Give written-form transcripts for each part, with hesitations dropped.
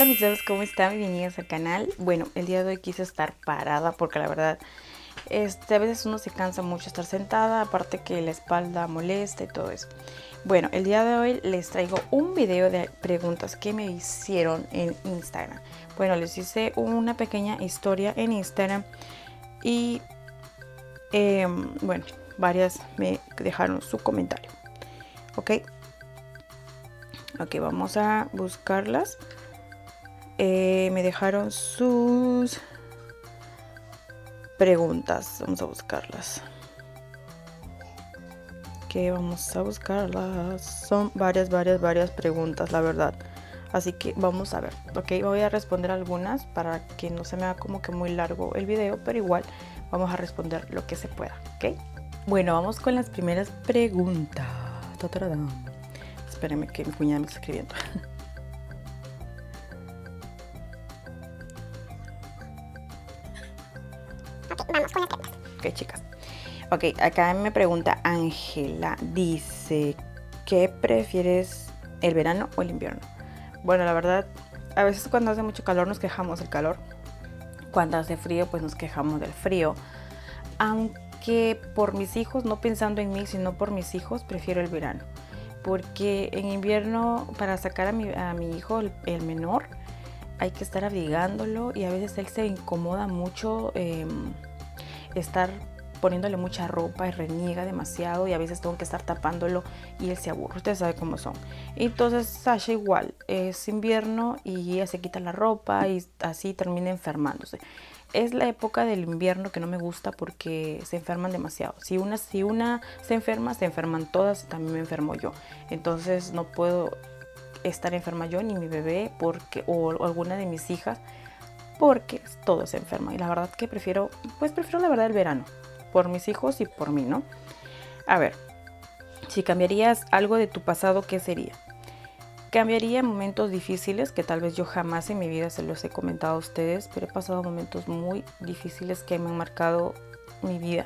mis amigos, ¿cómo están? Bienvenidos al canal. Bueno, el día de hoy quise estar parada porque la verdad a veces uno se cansa mucho estar sentada, aparte que la espalda molesta y todo eso. Bueno, el día de hoy les traigo un video de preguntas que me hicieron en Instagram. Bueno, les hice una pequeña historia en Instagram y bueno, varias me dejaron su comentario. Ok, vamos a buscarlas. Me dejaron sus preguntas. Vamos a buscarlas. Vamos a buscarlas. Son varias preguntas, la verdad. Así que vamos a ver. Ok, voy a responder algunas para que no se me haga como que muy largo el video, pero igual vamos a responder lo que se pueda. Ok, bueno, vamos con las primeras preguntas. Espérenme que mi cuñada me está escribiendo. Vamos con las preguntas. Ok, chicas. Ok, acá me pregunta Ángela. Dice, ¿qué prefieres, el verano o el invierno? Bueno, la verdad, a veces cuando hace mucho calor nos quejamos del calor. Cuando hace frío, pues nos quejamos del frío. Aunque por mis hijos, no pensando en mí, sino por mis hijos, prefiero el verano. Porque en invierno, para sacar a mi hijo, el menor, hay que estar abrigándolo y a veces él se incomoda mucho estar poniéndole mucha ropa y reniega demasiado y a veces tengo que estar tapándolo y él se aburre. Ustedes saben cómo son. Entonces Sasha igual, es invierno y ella se quita la ropa y así termina enfermándose. Es la época del invierno que no me gusta porque se enferman demasiado. Si una se enferman todas, también me enfermo yo. Entonces no puedo estar enferma yo ni mi bebé o alguna de mis hijas, porque todos se enferman. Y la verdad que prefiero la verdad el verano, por mis hijos y por mí, ¿no? A ver, si cambiarías algo de tu pasado, ¿qué sería? Cambiaría momentos difíciles que tal vez yo jamás en mi vida se los he comentado a ustedes, pero he pasado momentos muy difíciles que me han marcado mi vida.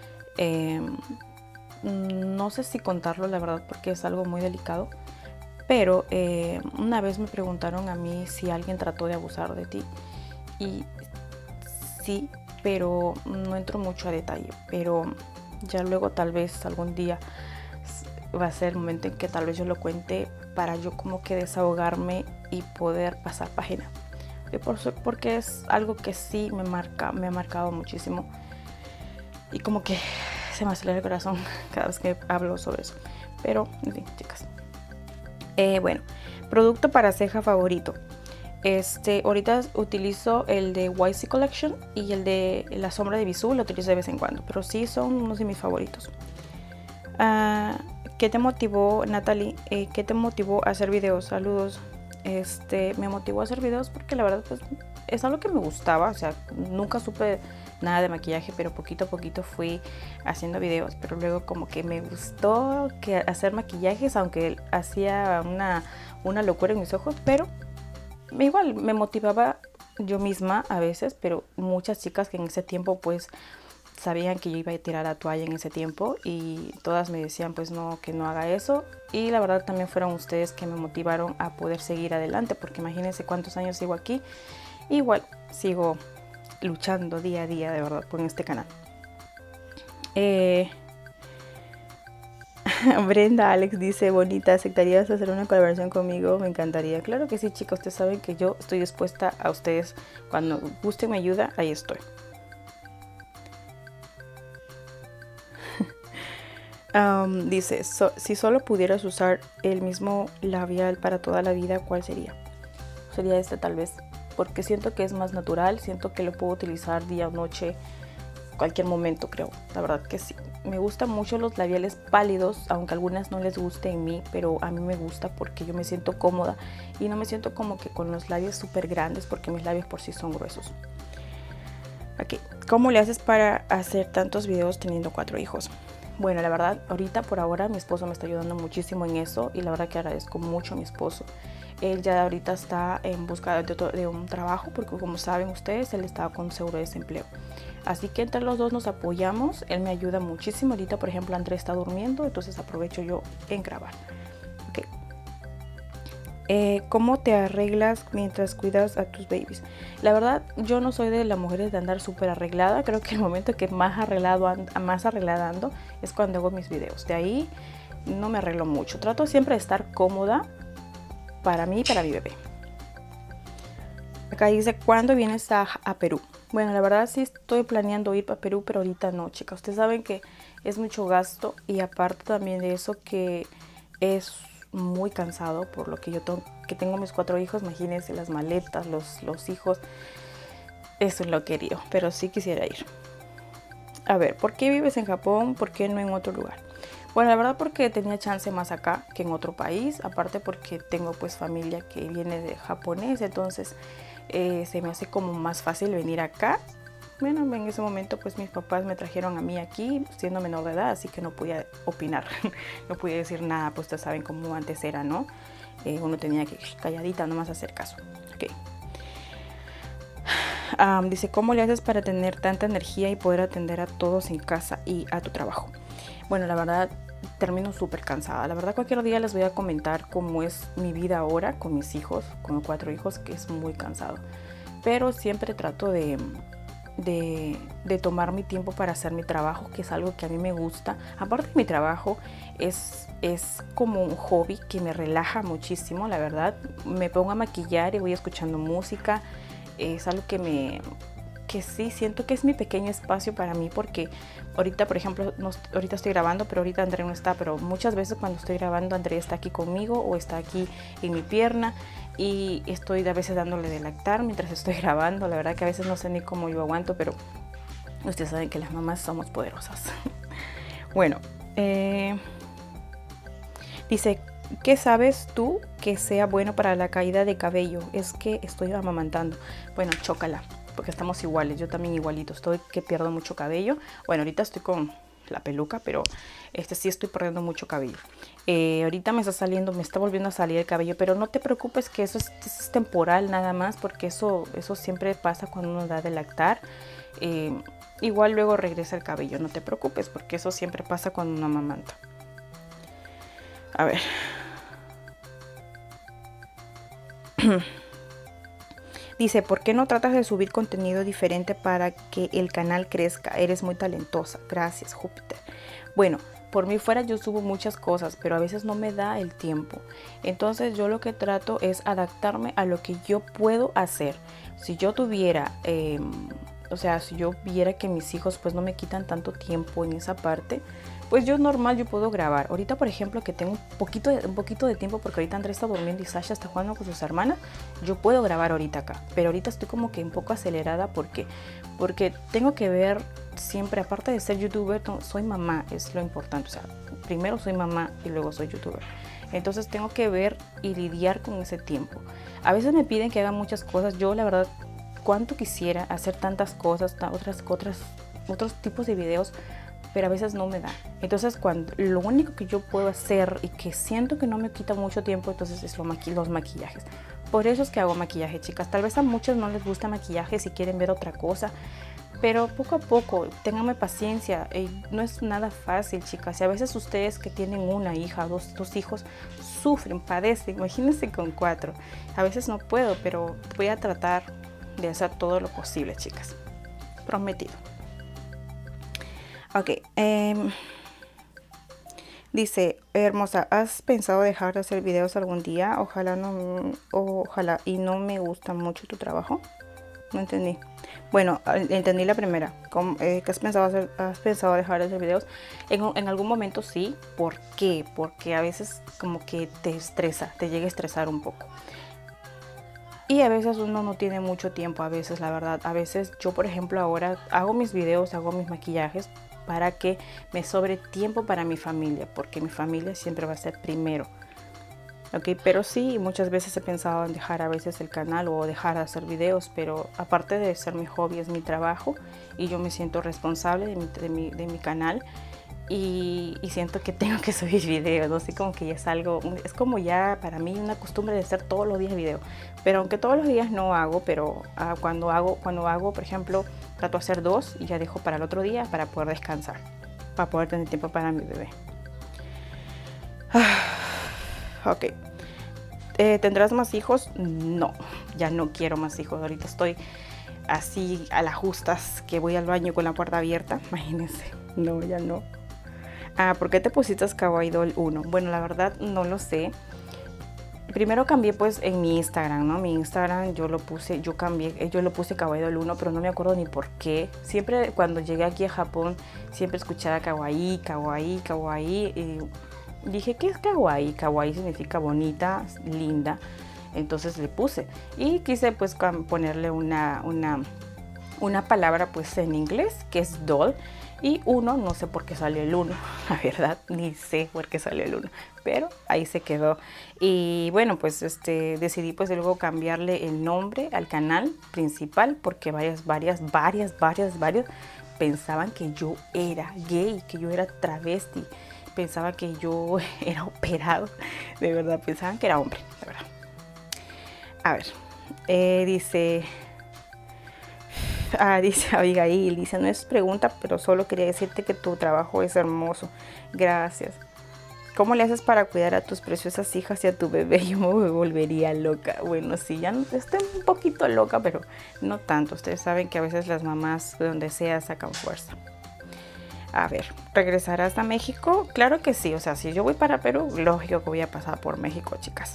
No sé si contarlo, la verdad, porque es algo muy delicado. Pero una vez me preguntaron a mí si alguien trató de abusar de ti. Y sí, pero no entro mucho a detalle. Pero ya luego tal vez algún día va a ser el momento en que tal vez yo lo cuente para yo como que desahogarme y poder pasar página. Porque es algo que sí me ha marcado muchísimo. Y como que se me acelera el corazón cada vez que hablo sobre eso. Pero, en fin, chicas. Bueno, producto para ceja favorito. Ahorita utilizo el de YC Collection y el de la sombra de Bisú, lo utilizo de vez en cuando, pero sí son unos de mis favoritos. ¿Qué te motivó, Natalie? ¿Qué te motivó a hacer videos? Saludos. Me motivó a hacer videos porque la verdad pues es algo que me gustaba, o sea, nunca supe nada de maquillaje, pero poquito a poquito fui haciendo videos, pero luego como que me gustó hacer maquillajes, aunque hacía una locura en mis ojos, pero igual me motivaba yo misma a veces, pero muchas chicas que en ese tiempo pues sabían que yo iba a tirar la toalla en ese tiempo y todas me decían pues no, que no haga eso, y la verdad también fueron ustedes que me motivaron a poder seguir adelante, porque imagínense cuántos años sigo aquí, igual sigo luchando día a día de verdad por este canal. Brenda Alex dice, bonita, ¿aceptarías hacer una colaboración conmigo? Me encantaría. Claro que sí, chicos, ustedes saben que yo estoy dispuesta a ustedes. Cuando gusten mi ayuda, ahí estoy. Dice, si solo pudieras usar el mismo labial para toda la vida, ¿cuál sería? Sería este tal vez, porque siento que es más natural, siento que lo puedo utilizar día o noche, cualquier momento, creo. La verdad que sí. Me gustan mucho los labiales pálidos, aunque a algunas no les guste en mí, pero a mí me gusta porque yo me siento cómoda y no me siento como que con los labios súper grandes, porque mis labios por sí son gruesos. Ok, ¿cómo le haces para hacer tantos videos teniendo 4 hijos? Bueno, la verdad, ahorita por ahora mi esposo me está ayudando muchísimo en eso y la verdad que agradezco mucho a mi esposo. Él ya ahorita está en busca de un trabajo porque, como saben ustedes, él estaba con seguro de desempleo. Así que entre los dos nos apoyamos. Él me ayuda muchísimo. Ahorita, por ejemplo, Andrés está durmiendo, entonces aprovecho yo en grabar. Okay. ¿Cómo te arreglas mientras cuidas a tus babies? La verdad, yo no soy de las mujeres de andar súper arreglada. Creo que el momento que más arreglada ando es cuando hago mis videos. De ahí no me arreglo mucho. Trato siempre de estar cómoda para mí y para mi bebé. Acá dice, ¿cuándo vienes a Perú? Bueno, la verdad sí estoy planeando ir para Perú, pero ahorita no, chicas. Ustedes saben que es mucho gasto y aparte también de eso que es muy cansado por lo que tengo mis 4 hijos. Imagínense las maletas, los hijos. Eso es lo querido, pero sí quisiera ir. A ver, ¿por qué vives en Japón? ¿Por qué no en otro lugar? Bueno, la verdad porque tenía chance más acá que en otro país. Aparte porque tengo pues familia que viene de japonés, entonces se me hace como más fácil venir acá. Bueno, en ese momento pues mis papás me trajeron a mí aquí siendo menor de edad, así que no podía opinar, no podía decir nada, pues ustedes saben cómo antes era, ¿no? Uno tenía que calladita nomás hacer caso. Okay. Dice, ¿cómo le haces para tener tanta energía y poder atender a todos en casa y a tu trabajo? Bueno, la verdad termino súper cansada. La verdad cualquier día les voy a comentar cómo es mi vida ahora con mis hijos, con 4 hijos, que es muy cansado. Pero siempre trato de tomar mi tiempo para hacer mi trabajo, que es algo que a mí me gusta. Aparte de mi trabajo, es como un hobby que me relaja muchísimo, la verdad. Me pongo a maquillar y voy escuchando música. Es algo que sí siento que es mi pequeño espacio para mí, porque ahorita, por ejemplo, ahorita estoy grabando, pero ahorita André no está, pero muchas veces cuando estoy grabando André está aquí conmigo o está aquí en mi pierna y estoy a veces dándole de lactar mientras estoy grabando. La verdad que a veces no sé ni cómo yo aguanto, pero ustedes saben que las mamás somos poderosas. Bueno, dice, ¿qué sabes tú que sea bueno para la caída de cabello? Es que estoy amamantando. Bueno, chócala, porque estamos iguales, yo también igualito, estoy que pierdo mucho cabello. Bueno, ahorita estoy con la peluca, pero sí estoy perdiendo mucho cabello. Ahorita me está volviendo a salir el cabello, pero no te preocupes que eso es temporal nada más, porque eso siempre pasa cuando uno da de lactar. Igual luego regresa el cabello, no te preocupes, porque eso siempre pasa cuando uno amamanta. A ver. Dice, ¿por qué no tratas de subir contenido diferente para que el canal crezca? Eres muy talentosa. Gracias, Júpiter. Bueno, por mí fuera yo subo muchas cosas, pero a veces no me da el tiempo. Entonces yo lo que trato es adaptarme a lo que yo puedo hacer. Si yo tuviera, si yo viera que mis hijos pues no me quitan tanto tiempo en esa parte, pues yo puedo grabar. Ahorita, por ejemplo, que tengo un poquito de tiempo, porque ahorita Andrés está durmiendo y Sasha está jugando con sus hermanas, yo puedo grabar ahorita acá. Pero ahorita estoy como que un poco acelerada porque tengo que ver siempre, aparte de ser youtuber, soy mamá, es lo importante. O sea, primero soy mamá y luego soy youtuber. Entonces tengo que ver y lidiar con ese tiempo. A veces me piden que haga muchas cosas. Yo, la verdad, cuánto quisiera hacer tantas cosas, otros tipos de videos, pero a veces no me da. Entonces lo único que yo puedo hacer y que siento que no me quita mucho tiempo, entonces es los maquillajes. Por eso es que hago maquillaje, chicas. Tal vez a muchos no les gusta maquillaje si quieren ver otra cosa, pero poco a poco, ténganme paciencia. No es nada fácil, chicas. Y a veces ustedes que tienen una hija, dos hijos, sufren, padecen. Imagínense con 4. A veces no puedo, pero voy a tratar de hacer todo lo posible, chicas. Prometido. Ok, dice, hermosa, ¿has pensado dejar de hacer videos algún día? Ojalá y no me gusta mucho tu trabajo. No entendí. Bueno, entendí la primera. ¿Qué has pensado hacer? ¿Has pensado dejar de hacer videos? En algún momento sí. ¿Por qué? Porque a veces como que te estresa, te llega a estresar un poco. Y a veces uno no tiene mucho tiempo, a veces, la verdad. A veces yo, por ejemplo, ahora hago mis videos, hago mis maquillajes para que me sobre tiempo para mi familia, porque mi familia siempre va a ser primero. Ok, pero sí, muchas veces he pensado en dejar a veces el canal o dejar de hacer videos, pero aparte de ser mi hobby, es mi trabajo y yo me siento responsable de mi canal. Y siento que tengo que subir videos, no sé, como que ya es como ya para mí una costumbre de hacer todos los días video. Pero aunque todos los días no hago, pero cuando hago, por ejemplo, trato de hacer 2 y ya dejo para el otro día para poder descansar, para poder tener tiempo para mi bebé. Ok. ¿Tendrás más hijos? No, ya no quiero más hijos. Ahorita estoy así a las justas que voy al baño con la puerta abierta. Imagínense. No, ya no. ¿Por qué te pusiste Kawaii Doll 1? Bueno, la verdad no lo sé. Primero cambié pues en mi Instagram, ¿no? Mi Instagram yo lo puse Kawaii Doll 1, pero no me acuerdo ni por qué. Siempre cuando llegué aquí a Japón, siempre escuchaba Kawaii, Kawaii, Kawaii. Y dije, ¿qué es Kawaii? Kawaii significa bonita, linda. Entonces le puse. Y quise pues ponerle una palabra pues en inglés, que es doll. Y uno, no sé por qué salió el 1, la verdad, ni sé por qué salió el 1, pero ahí se quedó. Y bueno, pues decidí pues luego cambiarle el nombre al canal principal, porque varias pensaban que yo era gay, que yo era travesti, pensaba que yo era operado, de verdad, pensaban que era hombre, de verdad. A ver, dice Abigail, dice, no es pregunta, pero solo quería decirte que tu trabajo es hermoso. Gracias. ¿Cómo le haces para cuidar a tus preciosas hijas y a tu bebé? Yo me volvería loca. Bueno, sí, ya estoy un poquito loca, pero no tanto. Ustedes saben que a veces las mamás, de donde sea, sacan fuerza. A ver, ¿regresarás a México? Claro que sí. O sea, si yo voy para Perú, lógico que voy a pasar por México, chicas.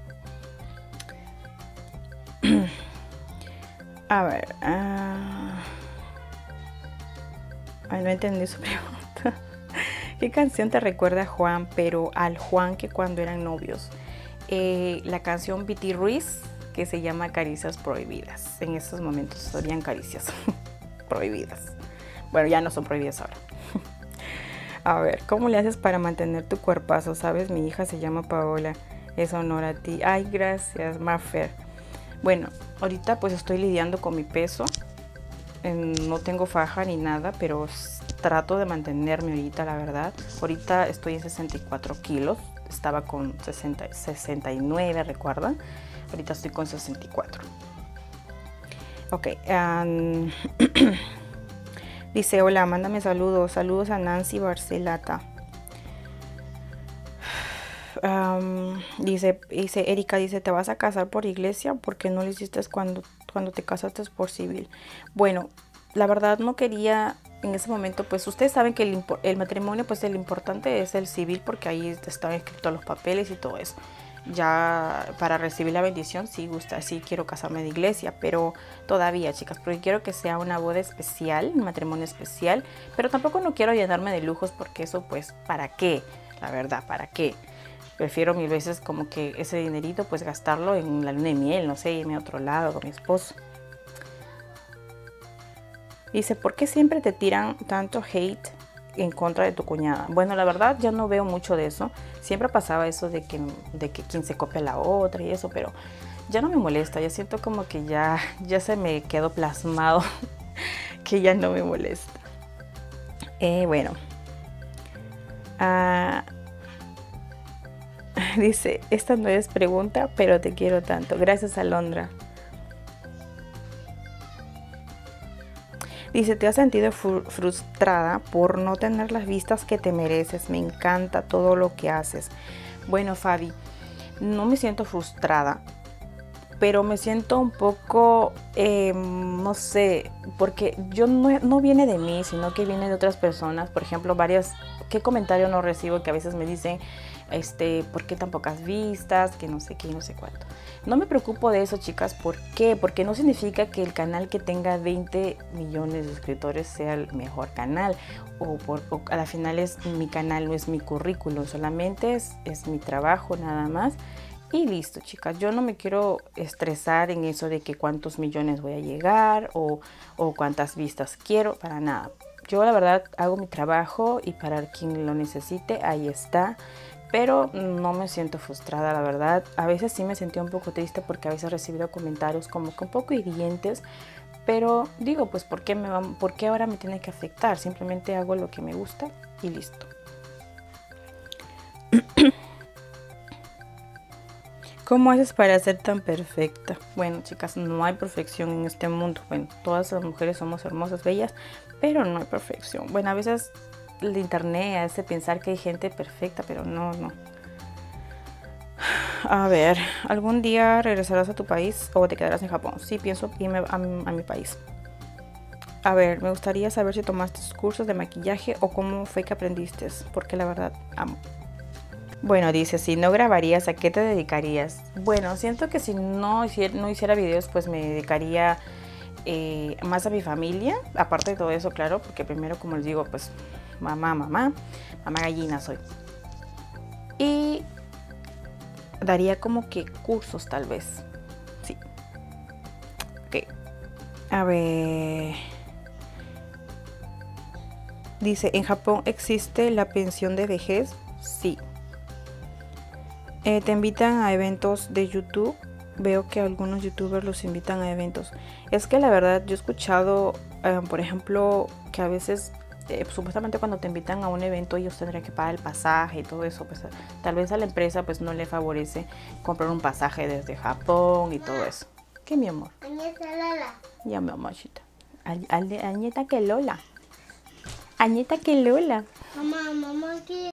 A ver, no entendí su pregunta. ¿Qué canción te recuerda a Juan, pero al Juan que cuando eran novios? La canción Viti Ruiz, que se llama Caricias Prohibidas. En estos momentos habían caricias prohibidas. Bueno, ya no son prohibidas ahora. A ver, ¿cómo le haces para mantener tu cuerpazo? Sabes, mi hija se llama Paola. Es honor a ti. Ay, gracias, Mafer. Bueno, ahorita pues estoy lidiando con mi peso. No tengo faja ni nada, pero trato de mantenerme ahorita, la verdad. Ahorita estoy en 64 kilos. Estaba con 69, ¿recuerdan? Ahorita estoy con 64. Ok. Dice, hola, mándame saludos. Saludos a Nancy Barcelata. Dice Erika, dice, ¿te vas a casar por iglesia? ¿Por qué no lo hiciste cuando te casaste por civil? Bueno, la verdad no quería en ese momento, pues ustedes saben que el matrimonio, pues el importante es el civil, porque ahí están escritos los papeles y todo eso. Ya para recibir la bendición sí quiero casarme de iglesia, pero todavía, chicas, porque quiero que sea una boda especial, un matrimonio especial, pero tampoco no quiero llenarme de lujos, porque eso pues, ¿para qué? La verdad, ¿para qué? Prefiero mil veces como que ese dinerito pues gastarlo en la luna de miel, no sé, irme a otro lado con mi esposo. Dice, ¿por qué siempre te tiran tanto hate en contra de tu cuñada? Bueno, la verdad ya no veo mucho de eso. Siempre pasaba eso de que quien se copia a la otra y eso, pero ya no me molesta. Ya siento como que ya se me quedó plasmado que ya no me molesta. Bueno. Dice, esta no es pregunta, pero te quiero tanto. Gracias, Alondra. Dice, ¿te has sentido frustrada por no tener las vistas que te mereces? Me encanta todo lo que haces. Bueno, Fabi, no me siento frustrada, pero me siento un poco, no sé, porque yo no viene de mí, sino que viene de otras personas. Por ejemplo, ¿qué comentario no recibo que a veces me dicen, ¿por qué tan pocas vistas? Que no sé qué, no sé cuánto. No me preocupo de eso, chicas. ¿Por qué? Porque no significa que el canal que tenga 20 millones de suscriptores sea el mejor canal. O a la final mi canal, no es mi currículum, solamente es mi trabajo nada más. Y listo, chicas. Yo no me quiero estresar en eso de que cuántos millones voy a llegar o cuántas vistas quiero, para nada. Yo la verdad hago mi trabajo y para quien lo necesite, ahí está. Pero no me siento frustrada, la verdad. A veces sí me sentí un poco triste porque a veces he recibido comentarios como que un poco hirientes. Pero digo, pues, ¿por qué ahora me tiene que afectar? Simplemente hago lo que me gusta y listo. ¿Cómo haces para ser tan perfecta? Bueno, chicas, no hay perfección en este mundo. Bueno, todas las mujeres somos hermosas, bellas, pero no hay perfección. Bueno, a veces el internet hace pensar que hay gente perfecta, pero no. A ver, ¿algún día regresarás a tu país o te quedarás en Japón? Sí, pienso irme a mi país. A ver, me gustaría saber si tomaste cursos de maquillaje o cómo fue que aprendiste, porque la verdad amo. Bueno, dice, si no grabarías, ¿a qué te dedicarías? Bueno, siento que si no hiciera videos, pues me dedicaría más a mi familia, aparte de todo eso, claro, porque primero, como les digo, pues mamá gallina soy. Y daría como que cursos, tal vez. Sí. Ok. A ver. Dice, ¿en Japón existe la pensión de vejez? Sí. ¿Te invitan a eventos de YouTube? Veo que algunos youtubers los invitan a eventos. Es que la verdad yo he escuchado, por ejemplo, que a veces supuestamente cuando te invitan a un evento ellos tendrían que pagar el pasaje y todo eso. Pues tal vez a la empresa pues no le favorece comprar un pasaje desde Japón y todo eso. ¿Qué, mi amor? Añeta Lola. Ya, mi amorcita. Añeta que Lola. Añeta que Lola. Mamá, mamá, ¿qué?